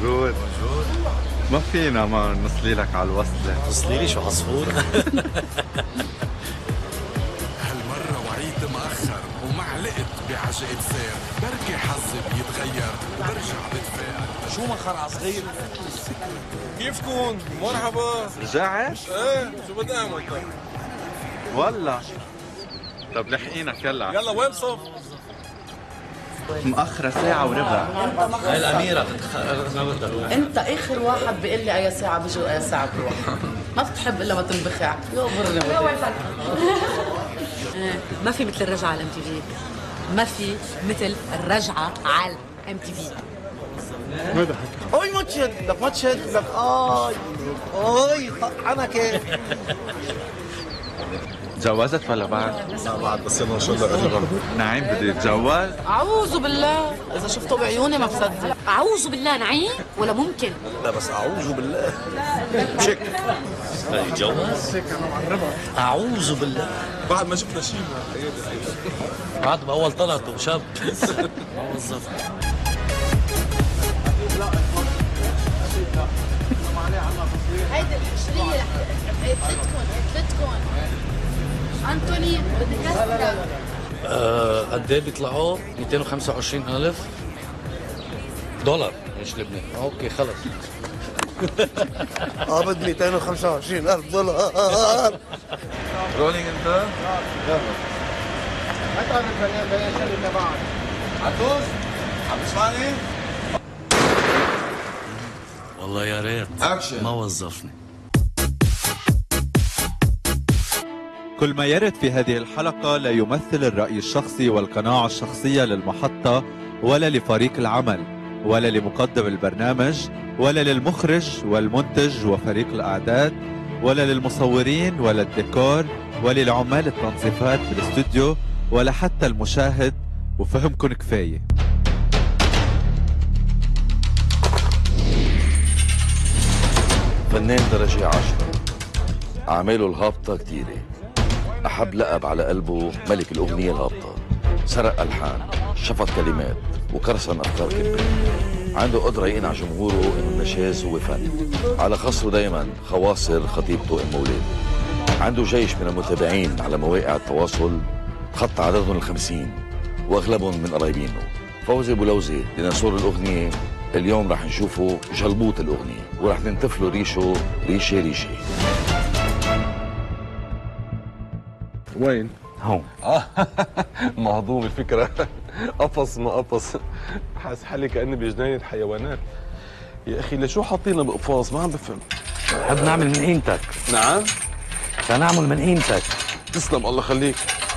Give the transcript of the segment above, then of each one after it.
موجود. ما فينا ما نصلي لك على الوصلة. وصلي لي شو عصفور. هالمرة وعيت مأخر وما علقت بعجقة سير، بركي حظي بيتغير وبرجع بتفائل. شو مخر عصغير؟ كيفكن؟ مرحبا. رجعت؟ ايه شو بدي اعمل؟ والله طب لحقينك يلا وين صف؟ مأخرة ساعة وربع. هاي الأميرة انت اخر واحد بيقول لي اي ساعه بيجي واي ساعه بروح. ما بتحب الا ما تنبخع. يقبرني ما في مثل الرجعه على ام تي في. ما في مثل الرجعه على ام تي في. اوي ما تشد لك ما تشد لك اي انا كيف تجوزت ولا بعد؟ لا بعد بس ما شاء الله قريبا. نعيم بده يتجوز؟ اعوذ بالله، اذا شفته بعيوني ما بصدق. اعوذ بالله نعيم ولا ممكن؟ لا بس اعوذ بالله. شك يتجوز؟ أعوذ بالله. بعد ما شفنا شيء بعد ما أول طلعته شاب. ما وظفت. هيدي الحشريه قتلتكم انتوني بدي كسرها. قد ايه بيطلعوا؟ 225,000 دولار مش لبنان. اوكي خلص. قابض 225,000 دولار. رولينج انت؟ حتى هذا الفنان بين شركه بعد عدوس عم تسمعني؟ والله يا ريت ما وظفني. كل ما يرد في هذه الحلقة لا يمثل الرأي الشخصي والقناعة الشخصية للمحطة ولا لفريق العمل ولا لمقدم البرنامج ولا للمخرج والمنتج وفريق الأعداد ولا للمصورين ولا الديكور ولا لعمال التنظيفات بالاستوديو ولا حتى المشاهد، وفهمكن كفاية. فنان درجة 10، أعماله الهابطة كتيرة. أحب لقب على قلبه ملك الأغنية الهابطة. سرق ألحان، شفط كلمات، وكرسن أفكار كبيرة. عنده قدرة يقنع جمهوره إنه النشاز هو فن. على خصره دايما خواصر خطيبته أم أولاد. عنده جيش من المتابعين على مواقع التواصل تخطى عددهم 50، وأغلبهم من قرايبينه. فوزي بولوزي ديناصور الأغنية اليوم رح نشوفه جلبوط الأغنية، ورح ننتفله ريشه ريشة ريشة. وين؟ هون. مهضوم الفكرة. قفص ما قفص. حاس حالي كأني بجناية الحيوانات. يا أخي لشو حاطينا بقفاص؟ ما عم بفهم. نحب نعمل من قيمتك. نعم؟ سنعمل من قيمتك. تسلم الله يخليك.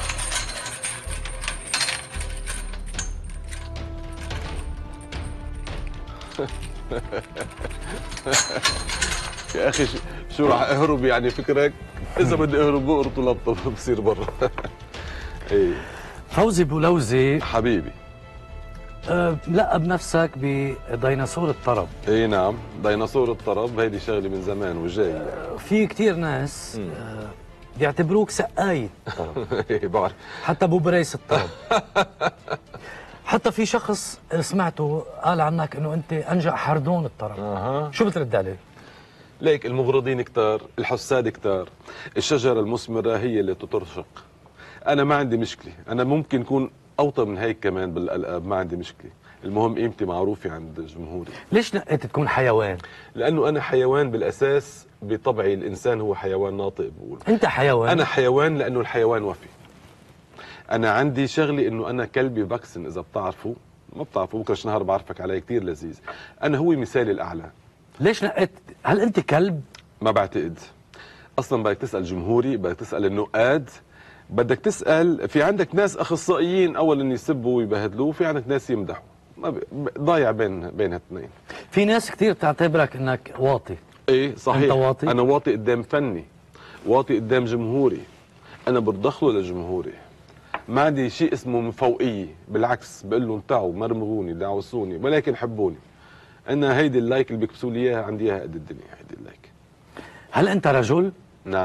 يا اخي شو راح اهرب يعني فكرك؟ اذا بدي اهرب بقرط ولبطه بصير برا. ايه فوزي بولوزي حبيبي. لقب نفسك بديناصور الطرب. ايه نعم، ديناصور الطرب هيدي شغله من زمان وجاي. في كتير ناس بيعتبروك سقاية الطرب. ايه بعرف. حتى ابو بريس الطرب. حتى في شخص سمعته قال عنك انه انت انجع حردون الطرب. شو بترد عليه؟ ليك المغرضين كتار، الحساد كتار، الشجره المثمره هي اللي تترشق. انا ما عندي مشكله، انا ممكن اكون اوطى من هيك كمان بالالقاب، ما عندي مشكله. المهم قيمتي معروفه عند جمهوري. ليش نقيت تكون حيوان؟ لانه انا حيوان بالاساس بطبعي. الانسان هو حيوان ناطق بقول. انت حيوان؟ انا حيوان لانه الحيوان وفي. انا عندي شغلي انه انا كلبي باكسن، اذا بتعرفوا ما بتعرفوا بكره نهار بعرفك عليه، كثير لذيذ. انا هو مثالي الاعلى. ليش نقيت؟ هل انت كلب؟ ما بعتقد. اصلا بدك تسال جمهوري، بدك تسال النقاد، بدك تسال. في عندك ناس اخصائيين اولا يسبوا ويبهدلوا، وفي عندك ناس يمدحوا. ضايع بين هالاثنين. في ناس كثير بتعتبرك انك واطي. ايه صحيح. انت واطي؟ انا واطي قدام فني، واطي قدام جمهوري. انا بدخله لجمهوري، ما عندي شيء اسمه من فوقيه. بالعكس بقول لهم تعوا مرمغوني دعوسوني ولكن حبوني. انا هيدي اللايك اللي بيكبسوا لي اياها عندي اياها قد الدنيا. هيدي اللايك. هل انت رجل؟ نعم.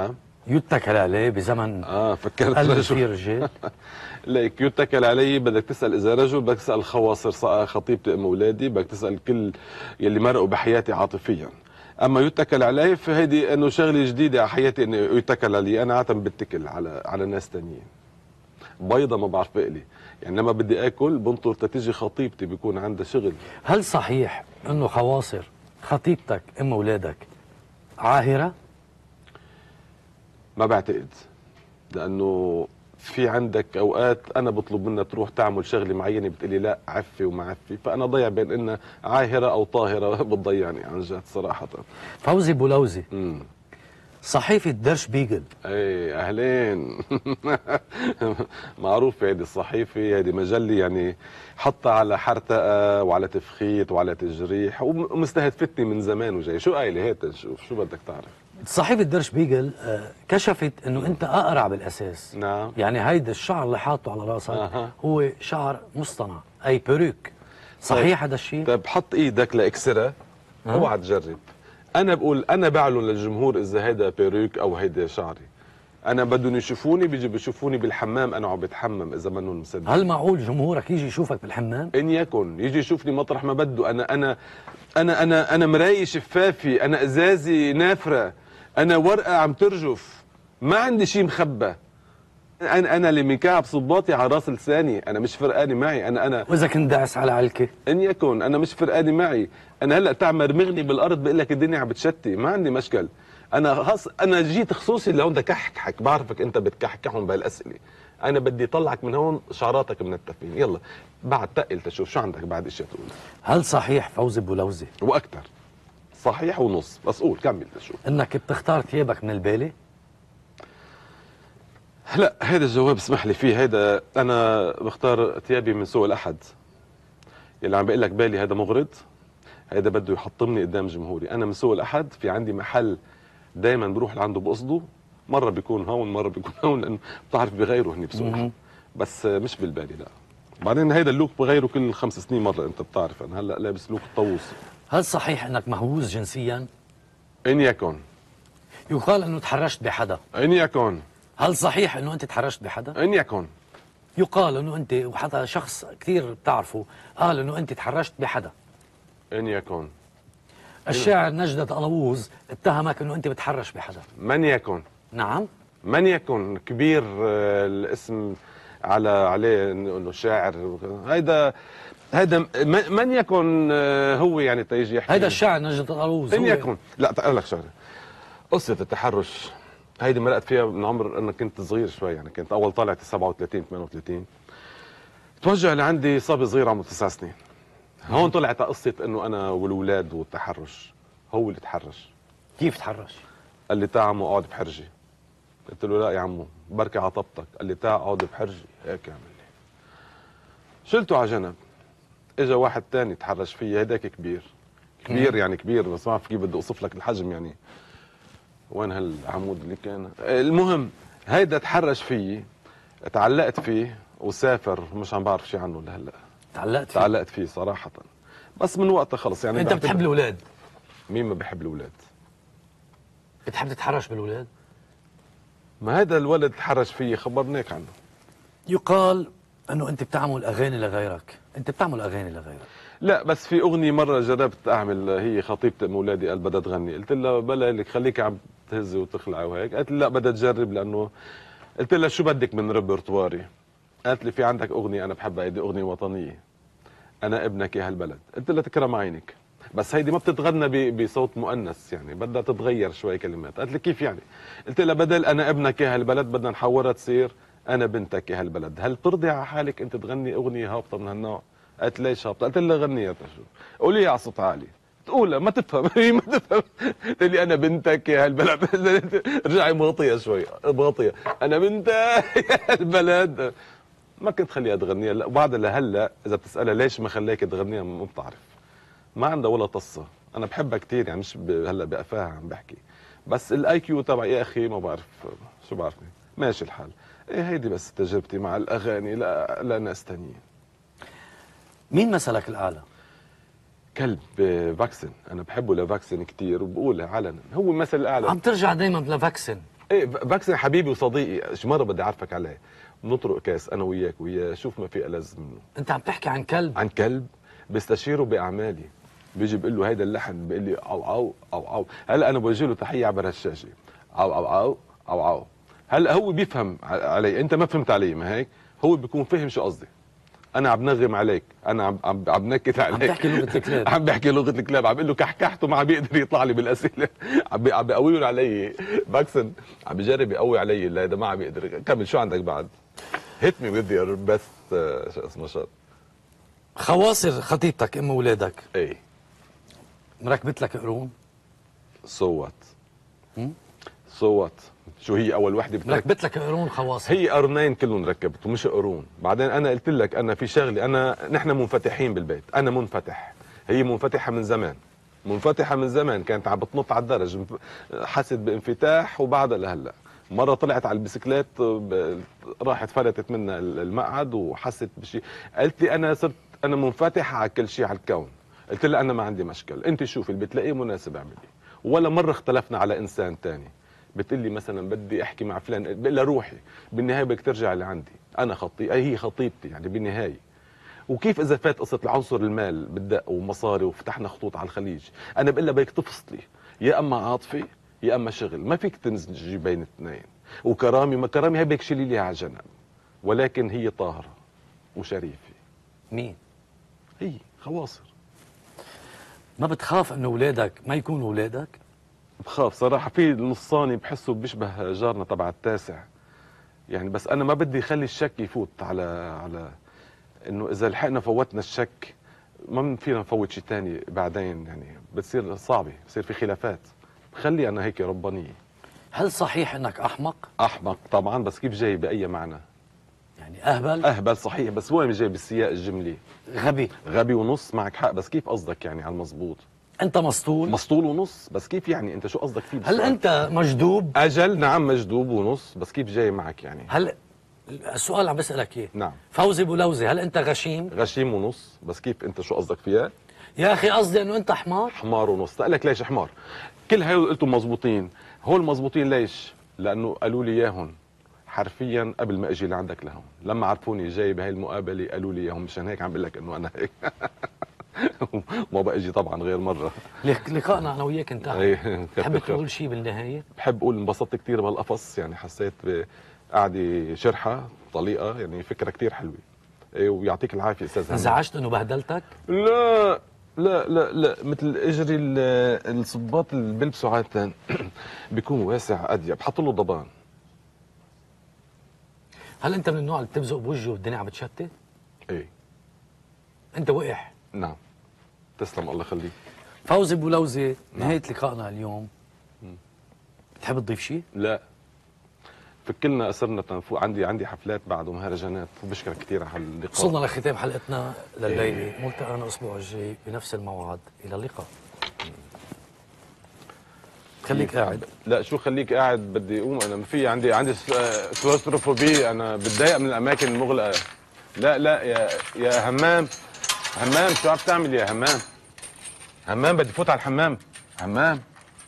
يتكل عليه بزمن فكرت قلب رجل فيه رجال. ليك يتكل علي، بدك تسال اذا رجل، بدك تسال خواصر خطيبتي ام اولادي، بدك تسال كل يلي مرقوا بحياتي عاطفيا. اما يتكل علي فهيدي انه شغله جديده على حياتي انه يتكل علي. انا عاده بتكل على ناس ثانيين. بيضه ما بعرف بقلي يعني، لما بدي اكل بنطر تتيجي خطيبتي بيكون عندها شغل. هل صحيح انه خواصر خطيبتك ام اولادك عاهره؟ ما بعتقد، لانه في عندك اوقات انا بطلب منها تروح تعمل شغله معينه بتقلي لا عفي وما عفي، فانا ضيع بين انها عاهره او طاهره بتضيعني عن جد صراحه. فوزي بولوزي، صحيفه در شبيغل. اي اهلين. معروفه هيدي الصحيفه، هيدي مجله يعني حطها على حرتقه وعلى تفخيت وعلى تجريح، ومستهدفتني من زمان وجاي. شو قايله هات نشوف شو بدك تعرف. صحيفة در شبيغل كشفت انه انت اقرع بالاساس. نعم. يعني هيدا الشعر اللي حاطه على راسك هو شعر مصطنع، اي بيروك. صحيح هذا الشيء؟ طيب حط ايدك لاكسرها، اوعى تجرب. انا بقول، انا بعلن للجمهور اذا هيدا بيروك او هيدا شعري. انا بدهم يشوفوني، بيجي بيشوفوني بالحمام انا عم بتحمم اذا منهم مصدقين. هل معقول جمهورك يجي يشوفك بالحمام؟ ان يكن يجي يشوفني مطرح ما بده. انا مرايه شفافي، انا ازازي نافره، انا ورقه عم ترجف، ما عندي شيء مخبى. انا اللي مكعب صباطي على راس لساني، انا مش فرقاني معي. انا واذا كنت داعس على علكه ان يكن انا مش فرقاني معي. انا هلا تعمل مغني بالارض بقول لك الدنيا عم بتشتي، ما عندي مشكل. انا جيت خصوصي لهون بدي كحكحك، بعرفك انت بتكحكحهم بهالاسئله. انا بدي اطلعك من هون شعراتك منتفين. يلا بعد تقل تشوف شو عندك بعد اشياء تقول. هل صحيح فوزي بولوزي واكثر صحيح ونص، بس قول كمل تشوف انك بتختار ثيابك من البالي؟ لا هذا الجواب اسمح لي فيه. هذا انا بختار ثيابي من سوق الاحد. يلي عم بقول لك بالي هذا مغرض، هذا بده يحطمني قدام جمهوري. انا من سوق الاحد في عندي محل دائما بروح لعنده بقصده، مره بيكون هون مره بيكون هون، لانه بتعرف بغيره هني بسوق الاحد، بس مش بالبالي لا. بعدين هيدا اللوك بغيره كل 5 سنين مره، انت بتعرف انا هلا لابس لوك الطاووس. هل صحيح انك مهووس جنسيا؟ ان يكن. يقال انه تحرشت بحدا. ان يكن. هل صحيح انه انت تحرشت بحدا؟ ان يكن. يقال انه انت، وحتى شخص كثير بتعرفه قال انه انت تحرشت بحدا. ان يكن. الشاعر نجدة ألووز اتهمك انه انت بتحرش بحدا. من يكن. نعم. من يكن كبير الاسم عليه انه شاعر. هيدا من يكن هو يعني تيجي يحكي. هيدا الشاعر نجدة ألووز. من يكن. لا اقول لك شغله، قصه التحرش هيدي مرقت فيها من عمر انا كنت صغير شوي، يعني كنت اول طالع 37 38. توجه لعندي صبي صغير عمره 9 سنين. هون طلعت قصه انه انا والولاد والتحرش. هو اللي تحرش. كيف تحرش؟ قال لي تعال عمو اقعد بحرجي. قلت له لا يا عمو بركي عطبتك. قال لي تعال اقعد بحرجي. هيك عمل لي. شلته على جنب. اجى واحد ثاني تحرش فيي، هداك كبير يعني كبير، بس ما بعرف كيف بدي اوصف لك الحجم يعني. وين هالعمود اللي كان؟ المهم هيدا تحرش فيي، تعلقت فيه وسافر، مش عم بعرف شيء عنه لهلا. تعلقت فيه صراحة، بس من وقتها خلص يعني. انت بتحب الاولاد؟ مين ما بحب الاولاد؟ بتحب تتحرش بالاولاد؟ ما هذا الولد تحرش فيي خبرناك عنه. يقال انه انت بتعمل اغاني لغيرك، انت بتعمل اغاني لغيرك؟ لا بس في اغنيه مره جربت اعمل، هي خطيبتي ام اولادي قال بدها تغني، قلت لها بلا لك خليكي عم تهزي وتخلعي وهيك، قالت لي لا بدها تجرب لانه، قلت لها شو بدك من ريبرتواري؟ قالت لي في عندك اغنيه انا بحبها، هيدي اغنيه وطنيه، انا ابنك يا هالبلد. قلت لها تكرم عينك، بس هيدي ما بتتغنى بصوت مؤنث يعني، بدها تتغير شوي كلمات. قالت لي كيف يعني؟ قلت لها بدل انا ابنك يا هالبلد بدنا نحورها تصير انا بنتك يا هالبلد. هل ترضي على حالك انت تغني اغنيه هابطه من هالنوع؟ قالت ليش هابطه؟ قلت لها غنيها شو؟ قولي على صوت عالي. تقولها ما تفهم. هي ما تفهم. قلت لي انا بنتك يا هالبلد. رجعي مغطيه شوي، مغطيه انا بنتك يا هالبلد. ما كنت خليها تغنيها. لا وبعدها لهلا اذا بتسالها ليش ما خليك تغنيها ما بتعرف، ما عندها ولا طصه. انا بحبها كثير يعني، مش هلا بقفاها عم بحكي، بس الاي كيو تبعي يا اخي ما بعرف شو بعرفني، ماشي الحال. ايه هيدي بس تجربتي مع الاغاني لا ناس ثانيين. مين مثلك الاعلى؟ كلب فاكسن، انا بحبه لفاكسن كثير وبقولها علنا، هو مثل الاعلى. عم ترجع دائما لفاكسن. ايه باكسن حبيبي وصديقي، شي مره بدي اعرفك عليه. بنطرق كاس انا وياك وياه، شوف ما في ألذ منه. انت عم تحكي عن كلب؟ عن كلب بستشيره باعمالي، بيجي بقول له هيدا اللحن بيقول لي او او او او. هلا انا بوجه له تحيه عبر هالشاشه، او او او او او. هلا هو بيفهم علي، انت ما فهمت علي، ما هيك؟ هو بيكون فهم شو قصدي. انا عم نغم عليك، انا عم نكت عليك، عم تحكي لغه الكلاب. عم بحكي لغه الكلاب، عم بقول له كحكحته ما عم بيقدر يطلع لي بالاسئله. عم بيقويهم علي باكسن، عم بيجرب يقوي علي اللي هذا ما عم بيقدر. كمل، شو عندك بعد؟ هيت مي بدي بس شو اسمه شط. خواصر خطيبتك ام اولادك ايه مركبت لك قرون؟ صوت صوت شو هي اول وحده مركبت لك قرون خواصر؟ هي قرنين كلهم ركبت ومش قرون. بعدين انا قلت لك انا في شغله، نحن منفتحين بالبيت، انا منفتح، هي منفتحه من زمان، منفتحه من زمان، كانت عم بتنط على الدرج، حست بانفتاح وبعدها لهلا. مره طلعت على البسكليت راحت فلتت منها المقعد وحست بشيء، قالت لي انا منفتحه على كل شيء على الكون. قلت لها انا ما عندي مشكل، انت شوفي اللي بتلاقيه مناسب اعملي. ولا مره اختلفنا على انسان ثاني. بتقول لي مثلا بدي احكي مع فلان، بقول لها روحي، بالنهايه بدك ترجع لعندي، انا هي خطيبتي يعني بالنهايه. وكيف اذا فات قصه العنصر المال بالدق ومصاري وفتحنا خطوط على الخليج، انا بقول لها بدك تفصلي، يا اما عاطفي يا اما شغل، ما فيك تمزجي بين الاثنين. وكرامي ما كرامي هي بدك تشيلي لي على جنب، ولكن هي طاهره وشريفه. مين؟ هي خواصر. ما بتخاف انه اولادك ما يكونوا اولادك؟ بخاف صراحه، في نصاني بحسه بيشبه جارنا تبع التاسع يعني، بس انا ما بدي اخلي الشك يفوت على انه اذا لحقنا فوتنا الشك ما فينا نفوت شيء ثاني بعدين، يعني بتصير صعبه، بصير في خلافات. بخلي انا هيك ربانيه. هل صحيح انك احمق؟ احمق طبعا، بس كيف جاي باي معنى؟ يعني اهبل؟ اهبل صحيح، بس وين جاي بالسياق الجملي؟ غبي. غبي ونص، معك حق، بس كيف قصدك يعني على المضبوط؟ انت مسطول؟ مسطول ونص، بس كيف يعني؟ انت شو قصدك فيه؟ هل انت مجدوب؟ اجل نعم مجدوب ونص، بس كيف جاي معك يعني؟ هل السؤال عم بسألك اياه. نعم. فوزي بولوزي، هل انت غشيم؟ غشيم ونص، بس كيف انت شو قصدك فيها؟ يا اخي قصدي انه انت حمار. حمار ونص. قال لك ليش حمار؟ كل هول قلتوا مزبوطين، هول مزبوطين ليش؟ لانه قالوا لي اياهم حرفيا قبل ما اجي لعندك لهون، لما عرفوني جاي بهي المقابله قالوا لي اياهم، مشان هيك عم بقول لك انه انا هيك. ما بقى اجي طبعا غير مره. لقائنا انا وياك انتهى. بتحب تقول شيء بالنهايه؟ بحب اقول انبسطت كثير بهالقفص، يعني حسيت بقعده شرحه طليقه، يعني فكره كثير حلوه. ويعطيك العافيه استاذ. انزعجت انه بهدلتك؟ لا لا لا لا، مثل اجري الصباط اللي بيلبسوا عاده بيكون واسع اضيق، بحط له ضبان. هل انت من النوع اللي بتبزق بوجهه والدنيا عم بتشتت؟ ايه. انت وقح؟ نعم. تسلم الله يخليك. فوزي بولوزي، نهايه لقائنا اليوم. بتحب تضيف شيء؟ لا. فكلنا اسرنا تنفوق، عندي حفلات بعد ومهرجانات، وبشكرك كثير على اللقاء. وصلنا لختام حلقتنا لليله، ملتقانا الاسبوع الجاي بنفس الموعد، الى اللقاء. خليك قاعد. لا شو خليك قاعد، بدي اقوم انا، ما في عندي كلوستروفوبيا، انا بتضايق من الاماكن المغلقه. لا لا يا همام شو عم تعمل يا همام بدي فوت على الحمام. همام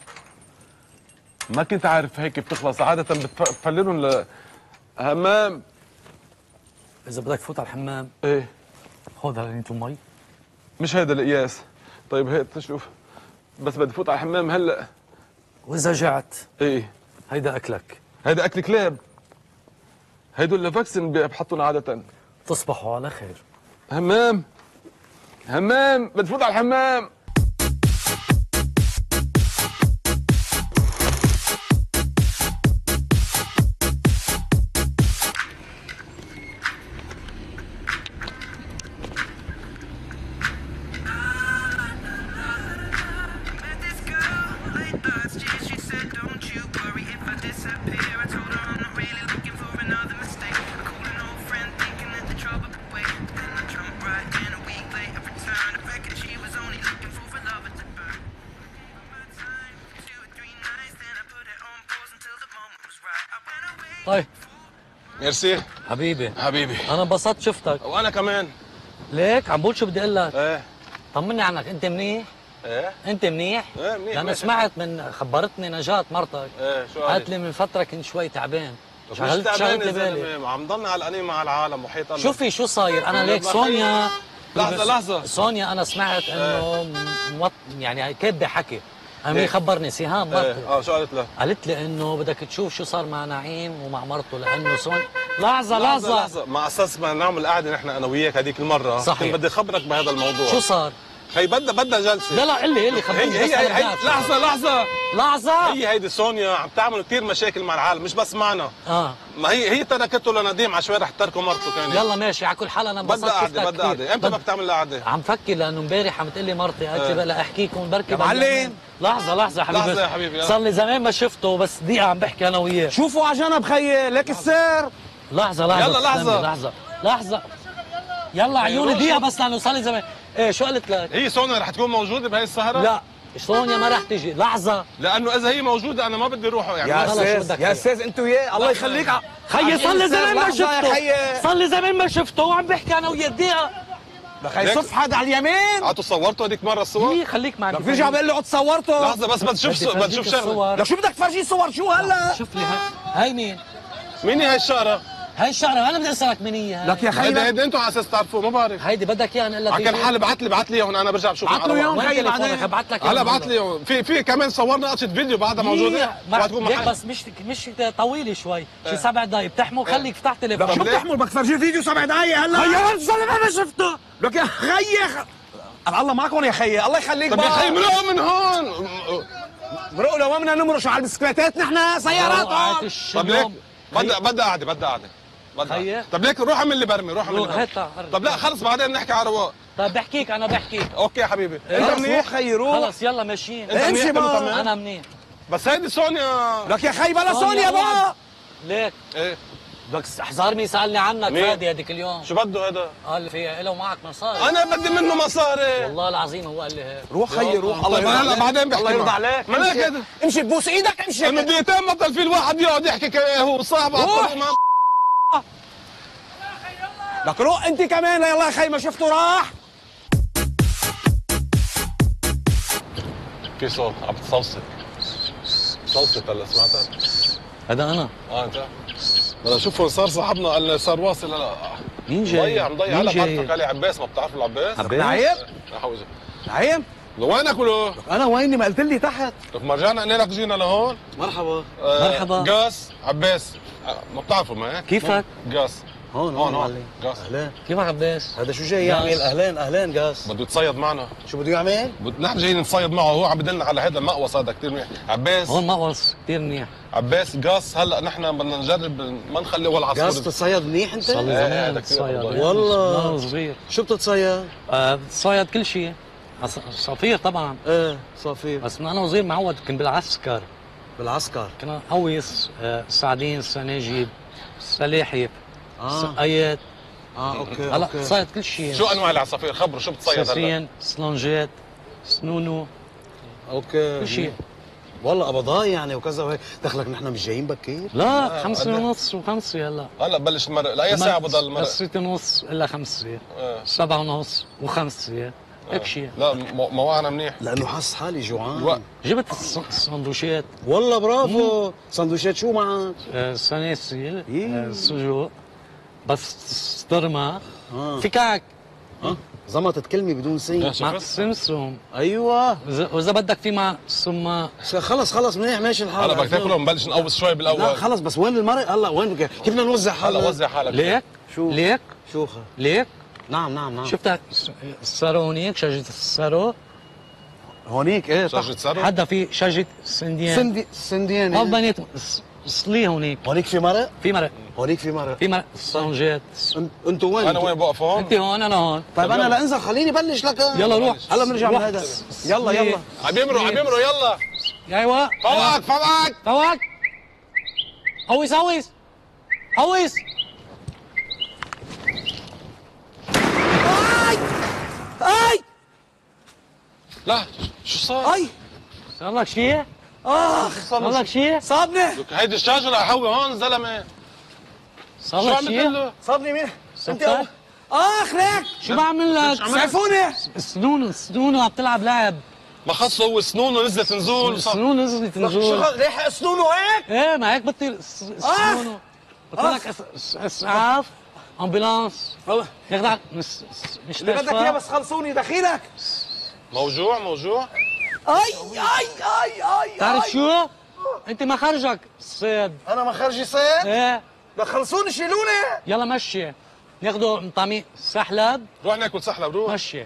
ما كنت عارف هيك بتخلص عاده، بتفللهم همام. اذا بدك تفوت على الحمام ايه خذ هاللينتو مي. مش هيدا القياس. طيب هيك شوف، بس بدي فوت على الحمام هلا. واذا جعت ايه هيدا اكلك. هيدا اكل كلاب، هيدول الفاكسين بحطون عاده. تصبحوا على خير. همام بدي فوت على الحمام. طيب ميرسي حبيبي. انا انبسطت شفتك. وانا كمان. ليك عم بقول شو بدي اقول لك. ايه طمني عنك، انت منيح؟ ايه انت منيح؟ ايه منيح. لأنه سمعت من خبرتني نجاة مرتك، ايه شو قالت لي من فترة كنت شوي تعبان. مش شغلت تعبان يا بالي. زلمه، عم ضلني علقانين مع العالم وحيط الله. شوفي شو صاير، أنا ليك سونيا. لحظة سونيا أنا سمعت إنه يعني كاتبة حكي. أمي خبرني سهام مرته. شو قالت له؟ قالت لي إنه بدك تشوف شو صار مع نعيم ومع مرته لأنه سونيا. لحظة مع أساس ما نعمل قعدة نحن أنا وياك هذيك المرة. صحيح. كنت بدي أخبرك بهذا الموضوع. شو صار؟ هي بدها جلسة. لا قل لي خبرني. هي لحظة هي هيدي سونيا عم تعمل كثير مشاكل مع العالم مش بس معنا. ما هي تركته لنديم على شوي رح تتركه مرته كانت. يلا ماشي على كل حال انا بدها قعدة امتى بدك تعمل قعدة؟ عم فكر لانه امبارح عم تقول لي مرتي قالت لي بلا احكيكم بركي يا معلم. لحظة حبيبي. لحظة يا حبيبي. صار لي زمان ما شفته بس دقيقة عم بحكي انا وياه. شوفوا على جنب خيي لك السير. لحظة يلا لحظة يلا عيوني دقيقة بس لانه صار لي زمان. ايه شو قلت لك؟ هي سونيا رح تكون موجودة بهي السهرة؟ لا سونيا ما رح تجي. لحظة لأنه إذا هي موجودة أنا ما بدي أروح يعني. يا أستاذ أنت وياه الله يخليك. خيي صار لي زمان ما شفته. صار لي زمان ما شفته وعم بحكي أنا وياه دقيقة. خي صف حدا على اليمين. قعدتوا صورتوا هذيك مرة الصور؟ إيه خليك معي. لك بيرجع بقول له قعد صورته. لحظة بس بدي تشوف شغلة. لك شو بدك تفرجيه صور شو هلا؟ شوف لي هاي مين؟ مين هي الشقرة؟ هاي الشعرة انا بدي اسالك مين هي. لك يا خي هيدي انتوا على اساس تعرفوا ما بعرف. هيدي بدك اياها نقول لك على كل حال ابعث لي اياهم انا برجع بشوف. ابعث له اياهم خي بعدين. ابعث لك هلا ابعث لي اياهم. في كمان صورنا قصة فيديو بعدها موجودة. بس مش طويلة شوي، شي 7 دقايق بتحمل. خليك فتح تليفون. لك شو بتحمل بدك تفرجيه فيديو 7 دقايق هلا؟ يا الزلمة ما شفته. لك يا خي الله معكم يا خي الله يخليك. طب يا خي مرقوا من هون. مرقوا لو ما بدنا نمرق شو على البسكليتات نحن سيارات. طب ليك بدها قعدة طب ليك روح اعمل لي برمي طب لا خلص بعدين نحكي على رواق. طب بحكيك انا بحكيك. اوكي يا حبيبي. انت منيح خي روح. خلص يلا ماشيين. امشي بقى. انا منيح. بس هيدي سونيا. لك يا خي بلا سونيا بقى. ليك ايه بدك حزار مين سالني عنك فادي هذيك اليوم. شو بده هذا؟ قال في له معك مصاري. انا بدي منه مصاري والله العظيم هو قال لي هيك. روح خي روح. الله يرضى هلا بعدين بحكي. الله يرضى عليك. مالك هذا؟ امشي بوس ايدك امشي. انه دقيقتين بطل في الواحد يقعد يحكي هو صاحب لك روح انت كمان يلا يا خي ما شفته راح. في صوت عم بتصوصت هلا سمعتها؟ هذا انا. انت بدنا نشوفه صار صاحبنا قال صار واصل. هلا مين جاي؟ مضيع هلا بعرفك علي عباس. ما بتعرف العباس؟ نعيم نعيم لوينك ولو؟ انا ويني ما قلت لي تحت. لك ما رجعنا قلنا لك جينا لهون. مرحبا مرحبا. قاس عباس ما بتعرفوا ما هيك؟ كيفك؟ قاس هون قاس. اهلين. كيفك عباس؟ هذا شو جاي يعمل؟ اهلين قاس. بده يتصيد معنا. شو بده يعمل؟ نحن جايين نتصيد معه. هو عم بدلنا على هذا المقوص هذا كثير منيح. عباس هون مقوص كثير منيح. عباس قاس هلا نحن بدنا نجرب ما نخلي ولا عصفور. قاس تتصيد منيح انت؟ صار لي زمان بتصيد والله صغير. شو بتتصيد؟ بتصيد كل شيء. صفير طبعا. ايه صفير. بس من انا وصغير معود كنت بالعسكر. بالعسكر كنا نقوص السعدين، السناجب، السلاحف، السقايات. اوكي هلا بتصيد كل شيء. شو انواع العصافير؟ خبروا شو بتصيد هلا؟ ساسين، سلنجات، سنونو، اوكي كل شيء. والله قبضاء يعني وكذا وهيك. دخلك نحن مش جايين بكير؟ لا 5:30 و5 هلا بلش المرق. لاي ساعه بضل المرق؟ 6:30 الا 5 7:30 و5 هيك شيء. لا مواعنا منيح لانه حاسس حالي جوعان. جبت السندوتشات. والله برافو. سندوتشات شو معك؟ سناسل، سجق، بس صدرمة، في كعك. زمطت كلمه بدون سين. مع السمسم. ايوه. واذا بدك في مع سما. خلص منيح ماشي الحال. هلا بدك تاكله ونبلش نقوص شوي بالاول. لا خلص بس وين المرق هلا وين كيف بدنا نوزع حالنا؟ هلا وزع حالك. ليك شو ليك شوخه ليك. نعم شفتها السارو هونيك، شجرة السارو هونيك. ايه شجرة سارو. حدا في شجرة سنديان. سنديان. ما بنيت صلي هونيك. هونيك في مرق؟ في مرق. هونيك في مرق. في مرق سانجات. انتوا وين؟ انا وين بوقف هون؟ انت هون انا هون. طيب انا لانزل خليني بلش لك. يلا روح. هلا بنرجع من هذا. يلا عم يمروا يلا. ايوه فوق هويس اي لا شو صار؟ صار لك شيء؟ صار لك شيء؟ صابني. هيدي الشجرة حوي هون زلمة. صار شو لك عم شيء؟ بتقول؟ صابني مين؟ انت ليك شو بعمل لك؟ سعفوني. سنونه عم تلعب لعب. ما خصه هو سنونه نزلت نزول. سنونه نزلت نزول. ليه سنونه هيك؟ ايه ما هيك بطل سنونه. قلت لك اسعاف امبولانس ياخذك مش اللي بدك اياه بس خلصوني دخيلك. موجوع اي اي اي اي تعرف شو؟ انت مخرجك صيد. انا مخرجي صيد؟ ايه بدك خلصوني شيلوني. يلا مشي ناخذوا مطعمي سحلب. روح ناكل سحلب روح. مشي.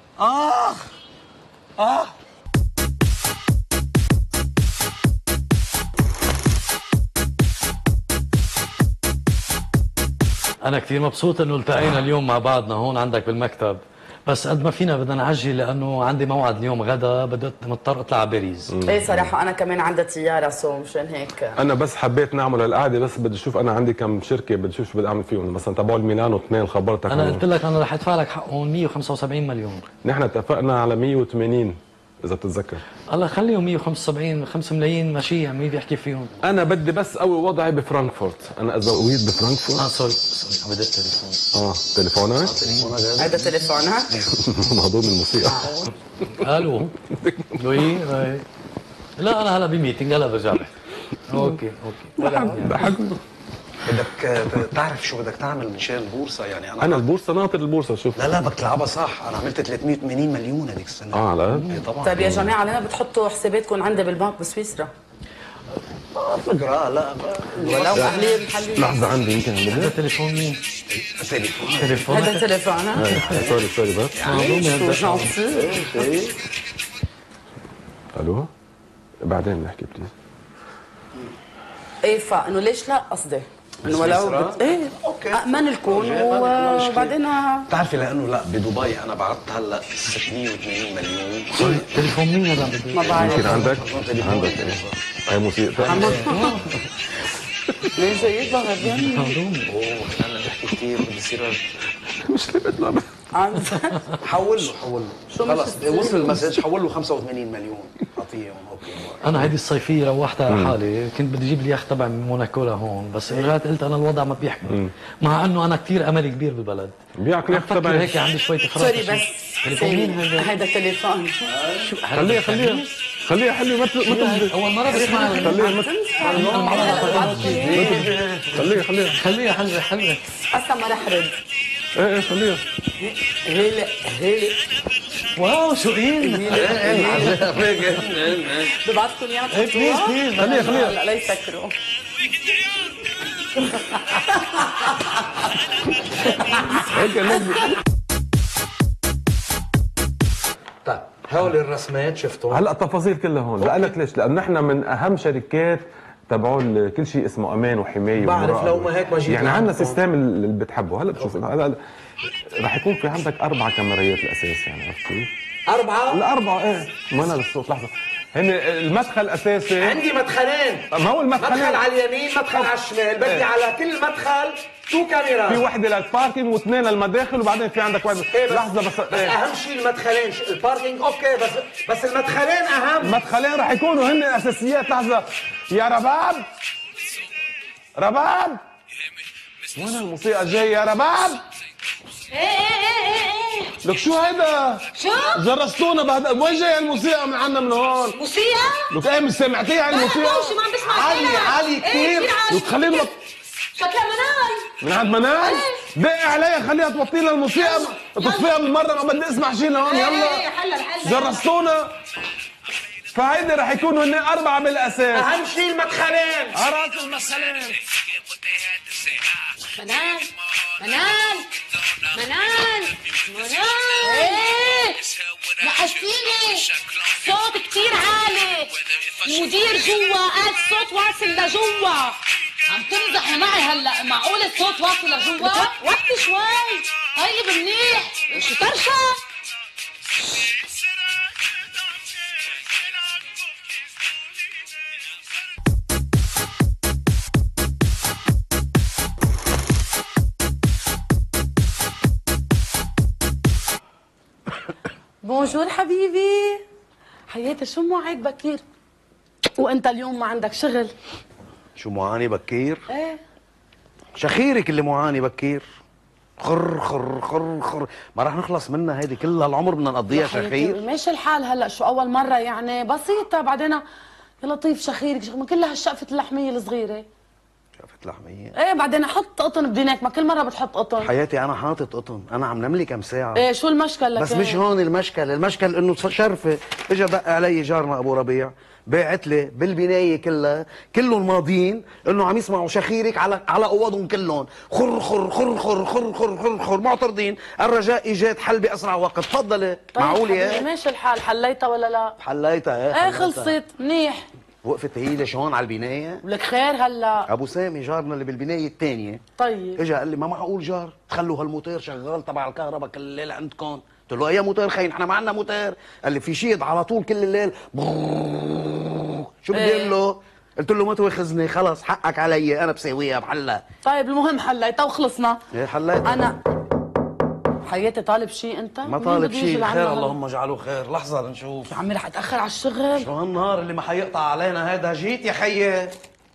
أنا كثير مبسوط إنه التقينا اليوم مع بعضنا هون عندك بالمكتب، بس قد ما فينا بدنا نعجل لأنه عندي موعد اليوم غدا مضطر أطلع على باريس. ايه صراحة أنا كمان عندي طيارة سو مشان هيك. انا بس حبيت نعمل هالقعده، بس بدي اشوف انا عندي كم شركه بدي اشوف شو بدي اعمل فيهم، مثلا تبعوا الميلانو 2 خبرتك. أنا قلت لك أنا رح أدفع لك حقهم 175 مليون. نحن اتفقنا على 180 اذا بتتذكر. الله خليهم 175 5 ملايين ماشي، مين بيحكي فيهم؟ انا بدي بس قوي وضعي بفرانكفورت، انا اذا قويت بفرانكفورت. سوري عم بدق تليفون. تليفونك؟ هذا تليفونك؟ مهضوم الموسيقى. الو لوي لا انا هلا بميتنج هلا برجع لك. اوكي ضحك. بدك تعرف شو بدك تعمل من شان البورصه يعني. انا البورصه ناطر البورصه. شوف لا بدك تلعبها صح. انا عملت 380 مليون هذيك السنه. على قد؟ طبعا. طيب يا جماعة ليه ما بتحطوا حساباتكم عندي بالبنك بسويسرا؟ فكرة لا ولو محلية لحظه عندي يمكن عم بدي. تليفون مين؟ تليفون. هذا تليفونك؟ سوري بس. شو جنطي. الو بعدين نحكي بليز. ايه فانه ليش لا قصدي انه ولو ايه اوكي امن الكون وبعدين بتعرفي لانه لا بدبي انا بعت هلا 680 مليون. تليفون مين هذا؟ ما بعرف. يمكن عندك هاي موسيقى. ليه جاي يطلع غبيان؟ انا بحكي كثير بدي يصير مش اللي بيطلع. حول له خلص وصل المسج. حول له 85 مليون اعطيهم. اوكي انا هيدي الصيفيه روحتها على حالي، كنت بدي اجيب اليخت تبع موناكو لهون، بس رجعت قلت انا الوضع ما بيحمل، مع انه انا كثير املي كبير بالبلد. بيعك اليخت بفكر تبعي هيك عندي شويه اخراج. سوري بس تليفون مين هذا؟ هذا تليفون. خليها حلوه ما تنزل. اول مره بسمع. خليها حلوه. اصلا ما رح رد. ايه خليها. هيلي واو شو قيل. ببعثكم اياها تحطوها؟ خليها لا يسكروا. طيب هول الرسمات شفتوا هلا التفاصيل كلها هون. لأنك ليش؟ لأنه نحن من أهم شركات تبعوا كل شيء اسمه امان وحمايه. بعرف لو ما هيك ما جيت يعني عندنا سيستم اللي بتحبه. هلا بتشوف هلا رح يكون في عندك 4 كاميرات الاساس. يعني عرفت كيف؟ 4؟ الأربعة ايه ما انا بالصوت. لحظه هن المدخل الاساسي. عندي مدخلين. ما هو المدخلين. مدخل على اليمين مدخل على الشمال. بدي على كل مدخل 2 كاميرات. في وحده للباركينج و2 للمداخل وبعدين في عندك وحده. لحظه بس اهم شيء المدخلين. الباركينج اوكي بس المدخلين اهم. المدخلين رح يكونوا هن الاساسيات. لحظه يا رباب وين الموسيقى جاي يا رباب؟ ايه لك شو هيدا؟ شو؟ جرستونا بهذا. وين جاي الموسيقى من عنا من هون؟ موسيقى؟ لك ايه مش سمعتيها هاي الموسيقى؟ ما عم بسمع عالي كثير. لك خلينا شكلها مناي من عند مناي؟ دق عليها خليها توطي لنا الموسيقى. تطفيها بالمره ما بدي اسمع شيء لهون. يلا حلا جرستونا. فهيدي رح يكونوا هن 4 بالاساس. اهم شيء المدخلين. راس المدخلين. منال ايه نقشتيني. صوت كتير عالي. المدير جوا قال الصوت واصل لجوا. عم تمزحي معي هلا؟ معقول الصوت واصل لجوا؟ وقتي شوي. طيب منيح. شو طرشة؟ بونجور حبيبي. حياتي شو موعد بكير وانت اليوم ما عندك شغل؟ شو معاني بكير؟ ايه شخيرك اللي معاني بكير. خر خر خر خر، ما راح نخلص منها هيدي كلها العمر بدنا نقضيها شخير. ماشي الحال هلا شو اول مره يعني بسيطه، بعدين يا لطيف شخيرك من كلها هالشقفه اللحميه الصغيره. شقفة لحميه؟ ايه بعدين حط قطن بدينك، ما كل مره بتحط قطن. حياتي انا حاطط قطن، انا عم نملي كم ساعه. ايه شو المشكل لك؟ بس مش هون المشكل انه شرفه. اجى دق علي جارنا ابو ربيع، باعت لي بالبنايه كلها كلهم ماضيين انه عم يسمعوا شخيرك على اوضهم كلهم، خر خر خر خر خر خر خر خر معترضين، الرجاء ايجاد حل باسرع وقت. تفضلي. طيب معقول يا ماشي الحال، حليتها ولا لا؟ حليتها. ايه خلصت منيح. وقفت هي ليش هون على البنايه؟ ولك خير هلا. ابو سامي جارنا اللي بالبنايه الثانيه طيب اجى قال لي ما معقول جار تخلوا هالموتير شغال تبع الكهرباء كل الليل عندكم. قلت له اي موتير خاين، احنا ما عندنا موتير. قال لي في شيء على طول كل الليل. شو بدي اقول له؟ قلت له ما تواخذني، خلص حقك علي، انا بساويها بحلها. طيب المهم حليتها وخلصنا. ايه حليتها. انا حياتي طالب شيء انت؟ ما طالب شيء. خير اللهم اجعله خير. لحظه لنشوف. يا عمي رح اتاخر على الشغل. شو هالنهار اللي ما حيقطع علينا هذا؟ جيت يا خيي.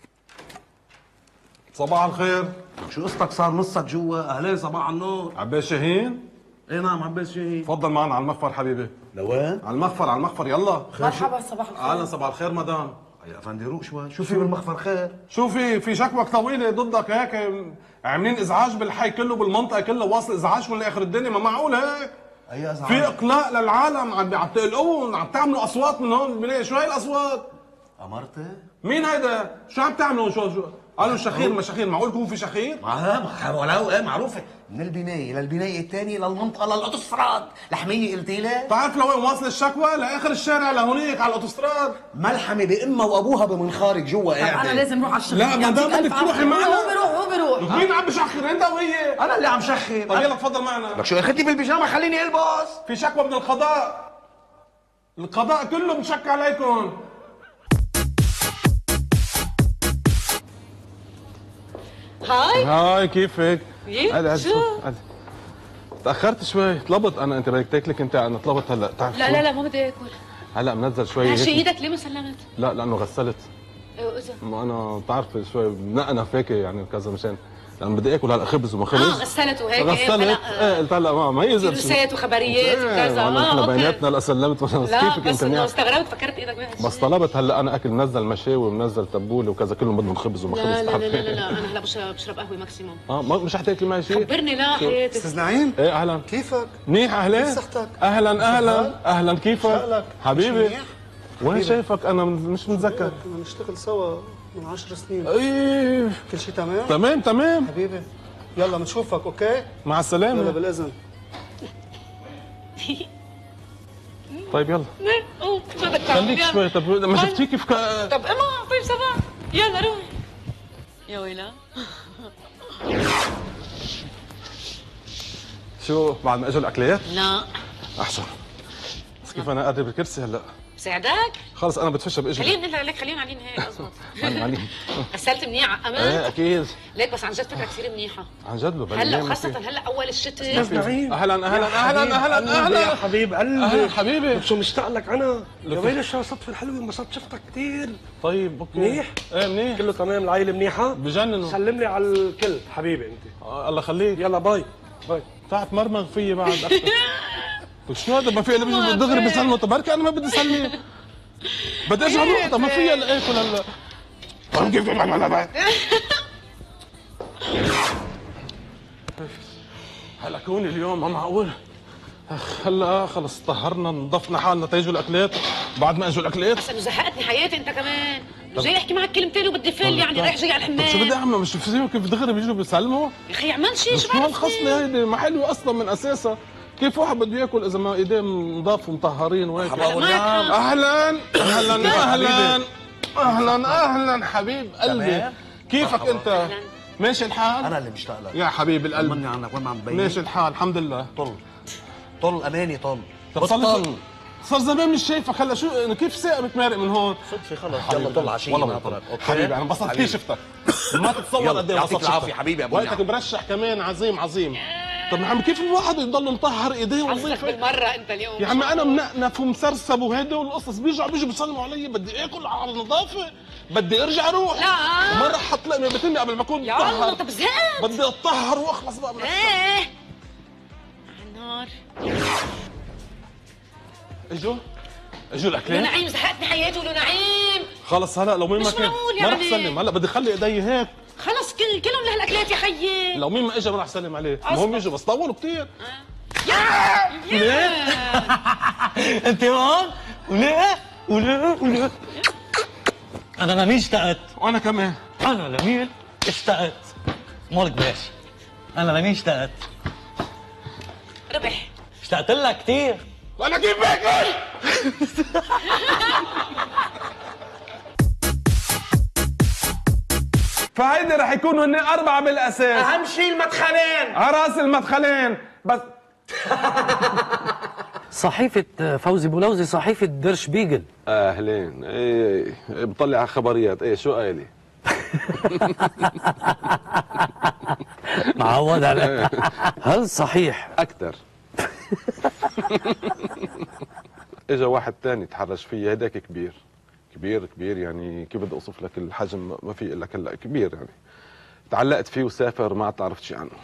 صباح الخير. شو قصتك صار نصك جوا؟ اهلين صباح النور. عباس شاهين؟ ايه نعم عباس شاهين. تفضل معنا على المخفر حبيبي. لوين؟ على المخفر على المخفر يلا. مرحبا صباح الخير. اهلا صباح الخير مدام. يا افندي روق شوي، شو في بالمخفر خير؟ شو في شكوى طويله ضدك هيك، عاملين ازعاج بالحي كله بالمنطقه كلها، واصل ازعاج من اخر الدنيا، ما معقول هيك. اي ازعاج؟ في اقلاق للعالم، عم تقلقون، عم تعملوا اصوات من هون بالبنايه. شو هاي الاصوات؟ امرتي؟ مين هيدا؟ شو عم تعملوا؟ شو قالوا شخير ما شخير، معقول يكون في شخير؟ ولو ايه معروفه، من البنايه للبنايه الثانيه للمنطقه للاوتوستراد، لحميه قلتي لي؟ بتعرف لوين واصل الشكوى؟ لاخر الشارع لهونيك على الاوتوستراد. ملحمه بامها وابوها بمنخارك جوا قاعده. انا لازم اروح على الشغل. لا ما دام بدك تروحي معنا. هو بيروح مين عم بشخر انت وهي؟ انا اللي عم شخر. طيب يلا تفضل معنا. لك شو اخذتي بالبيجامه خليني البس. في شكوى من القضاء. القضاء كله بشك عليكم. هاي كيفك؟ شو؟ تأخرت شوي، طلبت انا، انت بدك تاكلك انت، انا طلبت هلا. تعرف لا ما بدي اكل. هلا منزل شوي ماشي ايدك ليه ما سلمت؟ لا لانه غسلت. واذا؟ ما انا بتعرف شوي بنقنف هيك يعني كذا مشان لانه بدي اكل هلا خبز وما خبز. غسلت وهيك. غسلت. ايه قلت هلا ما يزل فيروسات وخبريات وكذا. نحن بيناتنا لا سلمت ولا كيفك انت لا بس استغربت فكرت ايدك وحش. بس طلبت هلا انا اكل، منزل مشاوي ومنزل تبوله وكذا، كلهم بدهم خبز وما خبز. لا انا هلا بشرب قهوه ماكسيموم. مش رح تاكلي معي شيء؟ خبرني. لا حياتي. استاذ نعيم. ايه اهلا. كيفك؟ منيح. اهلين. صحتك؟ اهلا كيفك؟ شغلك حبيبي. وين شايفك انا مش متذكر. كنا نشتغل سوا من 10 سنين. ايه كل شيء تمام؟ تمام حبيبي يلا بنشوفك. اوكي مع السلامه. يلا بالاذن. طيب يلا ما بدك تعمل. خليك شوي. طب ما شفتي كيف طب اما طيب صباح يلا روح يا ويلا. شو بعد ما اجوا الاكلات؟ لا احسن. بس كيف انا قاعد بالكرسي هلا؟ بساعدك؟ خلص انا بتفشى باجري. خلينا نقول عليك، خلينا قاعدين هيك اضبط. معلم. غسلت منيح عقمت؟ ايه اكيد. ليك بس عن جد فكره كثير منيحه. عن جد له هلا وخاصه هلا اول الشتاء. اهلا يا حبيب قلبي. اهلا حبيبي. شو مشتاق لك انا. يا ويلي شو الصدفه الحلوه، انبسطت شفتك كثير. طيب اوكي. منيح؟ ايه منيح. كله تمام، العائله منيحه؟ بجننوا. سلم لي على الكل حبيبي انت. الله يخليك. يلا باي باي. تعال تمرمغ فيي بعد اختك. شو هذا؟ ما في الا بيجوا دغري بيسلموا. طب بركي انا ما بدي اسلم، بدي ارجع اروح. طب ما فيها الا اكل هلا. طب كيف هلا كوني اليوم ما معقول. هلا خلص طهرنا نضفنا حالنا تيجوا الاكلات. بعد ما اجوا الاكلات بس انه زهقتني حياتي انت كمان. جاي احكي معك كلمتين وبدي فل يعني رايح جاي على الحمام. طب شو بدي اعمل؟ مش في كيف دغري بيجوا بيسلموا؟ يا اخي اعمل شيء. شو هالخصله هيدي؟ ما حلوه اصلا من اساسها. كيف واحد بده ياكل اذا ما ايديه نضاف ومطهرين وهيك؟ اهلا حبيب قلبي. كيفك انت؟ ماشي الحال؟ انا اللي مشتاق لك يا حبيب القلب. طمني عنك، وين ما عم تبين؟ ماشي الحال الحمد لله. طل اماني طل. صار زمان مش شايفك. هلا شو كيف ساقة بتمارق من هون؟ صدفة خلص. يلا طل عشية ناطرك. حبيبي انا انبسطت كثير شفتك. ما تتصور قد ايه يعطيك العافية حبيبي. ابو وقتك مرشح كمان عظيم. طب يا عمي كيف الواحد يضل مطهر ايديه ونظيف بالمره انت اليوم؟ يا عمي انا منقنف ومسرسب وهيدا والقصص. بيجوا بيسلموا علي، بدي اكل على النظافه، بدي ارجع اروح. لا ما رح حط لقمه بتمي قبل ما اكون يا الله. طب زهقت. بدي اتطهر واخلص بقى من ايه حمار. اجوا الاكلات. لو نعيم زهقتني حياتي ولو نعيم. خلص هلا لو مين ما مش كان معقول ما رح يعني. سلم، هلا بدي اخلي ايدي هيك. خلص كلهم لهالاكلات يا خيي. لو مين ما اجى ما رح سلم عليه، المهم يجوا بس طولوا كثير. انت هون وليه انا لمين اشتقت؟ وانا كمان. انا لمين اشتقت؟ مالك باشا، انا لمين اشتقت؟ ربح. اشتقت لك كثير. وانا كيف باكل؟ فهيدي رح يكونوا هن 4 بالاساس. اهم شيء المدخلين، عراس المدخلين بس. صحيفة فوزي بولوزي، صحيفة در شبيجل. اهلين. ايه بطلع على خبريات. ايه شو قايلي؟ معود عليك. هل صحيح اكثر؟ اجا واحد تاني تحرش فيا، هداك كبير كبير كبير، يعني كيف بدي اوصف لك الحجم؟ ما في الا هلا كبير يعني. تعلقت فيه وسافر ما عرفت شيء عنه.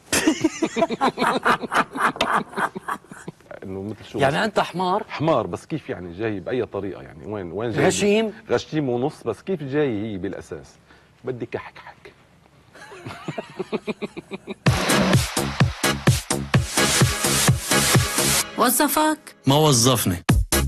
انه مثل شو يعني انت حمار بس كيف يعني جاي باي طريقه؟ يعني وين جاي؟ غشيم ونص، بس كيف جاي هي بالاساس؟ بدي كحك. وظفك؟ ما وظفني.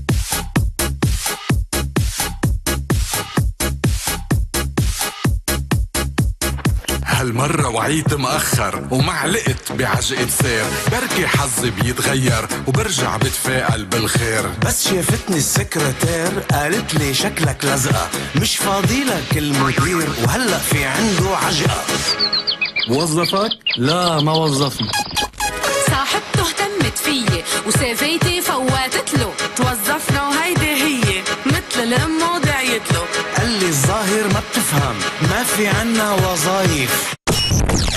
هالمرة وعيت مأخر ومعلقت بعجقة سير، بركي حظي بيتغير وبرجع بتفائل بالخير. بس شافتني السكرتير قالت لي شكلك لزقة، مش فاضيلك المدير وهلأ في عنده عجقة. وظفك؟ لا ما وظفني. صاحبته اهتمت فيي وسافيتي فواتت له، توظفنا وهيدي هي مثل الام ودعيت له. قال لي الظاهر ما بتفهم، ما في عنا وظايف.